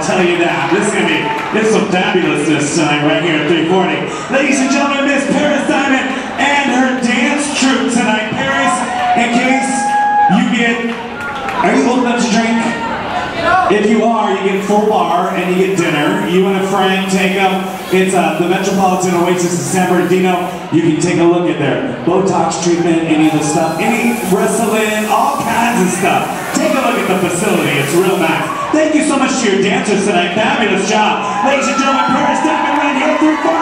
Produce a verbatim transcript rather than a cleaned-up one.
tell you that. This is going to be, this is some fabulousness tonight right here at three forty. Ladies and gentlemen, Miss Paris Diamond and her dance troupe tonight. Paris, in case you get, are you old enough to drink? If you are, you get full bar and you get dinner. You and a friend take them. It's uh, the Metropolitan Oasis in San Bernardino. You can take a look at their Botox treatment, any of the stuff, any wrestling, all kinds of stuff. Take a look at the facility. It's real nice. Thank you so much to your dancers tonight. Fabulous job. Ladies and gentlemen, Paris Diamond right here through